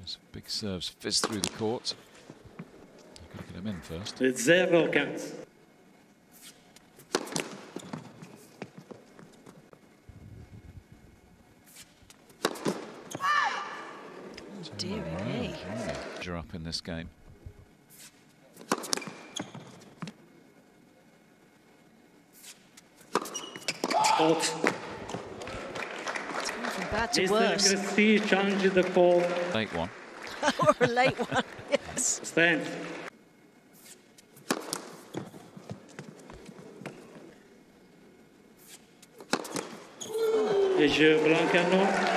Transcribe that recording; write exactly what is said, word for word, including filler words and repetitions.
Those big serves fizz through the court. You've got to get them in first. It's zero counts. Dear me. You're up in this game. Out. It's going from bad to Mister worse. Christie challenged the call. Late one. Or a late one, yes. Stand. Et je blanc canon.